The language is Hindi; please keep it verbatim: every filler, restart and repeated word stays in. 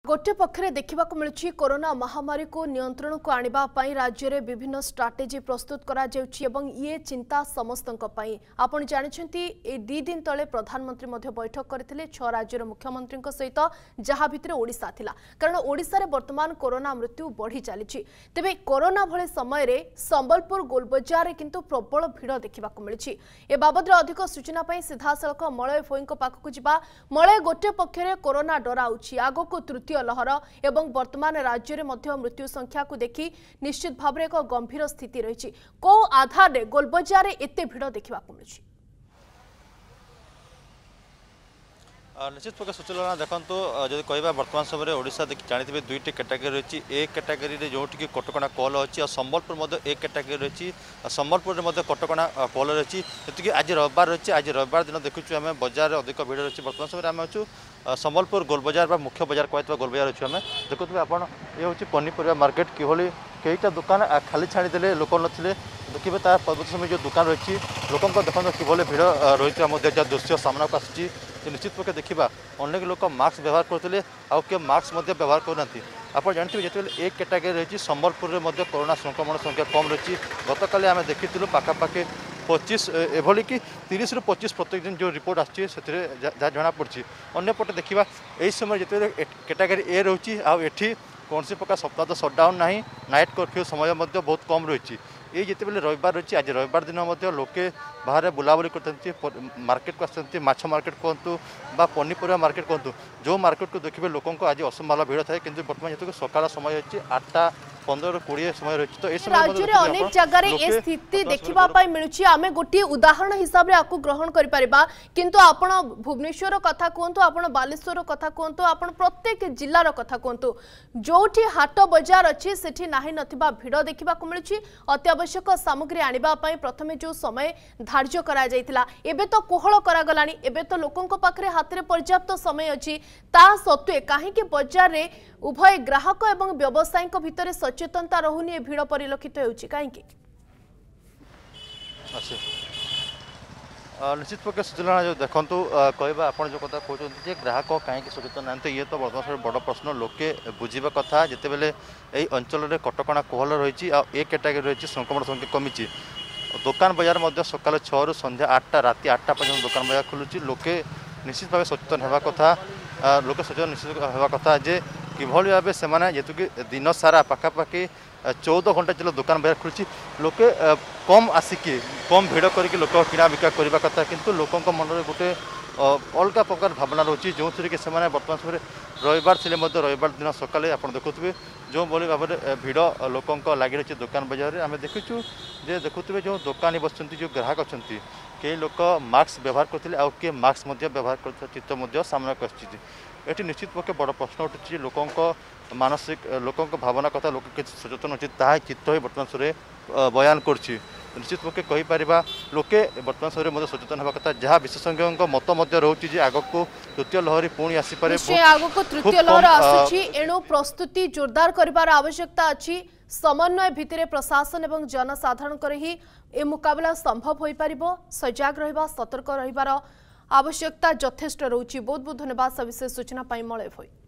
गोटे पक्षरे देखा मिलूँ कोरोना महामारी को नियंत्रण को आने राज्य में विभिन्न स्ट्राटेजी प्रस्तुत करा ये चिंता समस्त आप जानते दी दिन तले प्रधानमंत्री बैठक करते छह राज्यर मुख्यमंत्री सहित जहाँ भितर ओडिशा थिला कारण ओडिशा रे वर्तमान कोरोना मृत्यु बढ़ी चली तेबे कोरोना भले समय संबलपुर गोलबजार किंतु प्रबल भिड़ देखा मिली ए बाबद अधिक सूचना सीधा सड़क मलय फोई पाखक जा मलय गोटे पक्षरे कोरोना डराऊँच आगक तृतीय लहर एवं वर्तमान राज्य में मृत्यु संख्या को देखि निश्चित भाव एक गंभीर स्थिति रही को आधार रे गोलबजार एते भिड़ देखा मिली निश्चित प्रकार सूचना देखो जब कह बर्तमान समय ओडिशा जानते दुईट कैटेगरी रही ए कैटेगरी जो कटका कल अच्छी और संबलपुर ए कैटेगरी रही संबलपुर में कटका कल रही जी आज रविवार रही आज रविवार दिन देखुचु आम बजार अधिक भिड़ रही बर्तमान समय आम अच्छु संबलपुर गोलबजार बा मुख्य बजार कहते गोलबजार अच्छे आम देखुए आप ये हूँ पनीपरिया मार्केट किभली कईटा दुकान खाली छाड़ीदे लोक नथिले देखिए तार परवर्त समय जो दुकान रही लोक देखते किभली भिड़ रही दृश्य सामना को आसूँ निश्चित प्रकार देखा अनेक लोक मास्क व्यवहार करते आउ किए मास्क व्यवहार करना आप जानते हैं जो एक कैटेगरी रही संबलपुर में कोरोना संक्रमण संख्या कम रही गत काली आम देखी पाखापाखि पच्चीस एभली कि तीस रु पच्चीस प्रत्येक दिन जो रिपोर्ट आसी जना पड़ी अंपटे देखा यही समय जो कैटेगरी ए रही आठी कौन प्रकार सप्ताह तो सटडाउन ना नाइट कर्फ्यू समय बहुत कम रही ये जिते बेले रविवार रही आज रविवार दिन लोके बाहर बुलाबुली करते मार्केट को आसते माछ मार्केट कहतु बा पनीपरिया मार्केट कहतु जो मार्केट को देखिए लोकों को आज असंभाल भिड़ थाए कि बर्तमान जो सकाल समय अच्छी आठटा पंद्रह कोड़े समय रही तो राज्य में अनेक जगह ये स्थिति देखा मिलूँ आम गोटे उदाहरण हिसाब से आपको ग्रहण करा किंतु आपण भुवनेश्वर कथा कहतु आप बालेश्वर कथा कहतु आप प्रत्येक जिलार कथा कहतु जो हाट बजार अच्छी से ना नथिबा भिड़ देखा मिलूँ अत्यावश्यक सामग्री आने प्रथमे जो समय धार्य करा जायतिला एबे तो कोहल करागलानी एबे तो लोकों पाखरे हाथ में पर्याप्त समय अच्छी ता सत्वे कहीं बजार रे उभय ग्राहक एवं व्यवसायी भितर सचेतनता रहुनी भिड़ परिलक्षित होउछि काहे निश्चित प्रकार सूचना जो देखु कहवा आप जो कथा कहते ग्राहक कहीं सचेतन ना ये तो बर्तमान बड़ प्रश्न लोके बुझा कथा जिते बेले यही अंचल में कटका कोहल रही ए कैटेगरी रही संक्रमण संख्या कमी दुकान बजार सकाल छः रु संध्या आठटा राति आठटा पर्यटन दुकान बजार खोलुची लोके निश्चित भाव सचेतन होगा कथा लोके सचेतन निश्चित होगा कथा जे किभली भाव से जेहेतु कि दिन सारा पाखापाखि चौदह घंटा चलो दुकान बजार खुलूँ लोके कम आसिकी कम भिड़ करके लोक किना बिका करने कथा किंतु लोकों मन में गोटे अलग प्रकार भावना रोचे जो थी कि बर्तमान समय रविवार थे रविवार दिन सकाले आप देखुए जो भली भाव में भिड़ लोकों लगी रही दुकान बजार आम देखुचु जे देखुए जो दुकानी बस जो ग्राहक अच्छा कई लोक मास्क व्यवहार करते आउ किए मास्क व्यवहार कर चित्र सामना को ये निश्चित पक्षे बड़ प्रश्न उठुची लोकों मानसिक लोकों भावना कथा लोक सचेतन अच्छी ता चित्र बर्तमान समय बयान कर निश्चित पक्षे कहीपर लोके बर्तमान समय मत सचेतन होगा कथा जहाँ विशेषज्ञों मत रोचे आग को तृतीय लहरी पुणी आसीपे आग को तृतीय लहर आसुची एणु प्रस्तुति जोरदार कर आवश्यकता अच्छी समन्वय भितर प्रशासन एवं जनसाधारण ही ए मुकाबला संभव हो पार सजग रहा सतर्क रही आवश्यकता यथेष्ट रोची बहुत बहुत धन्यवाद सविशेष सूचना मलय भोई।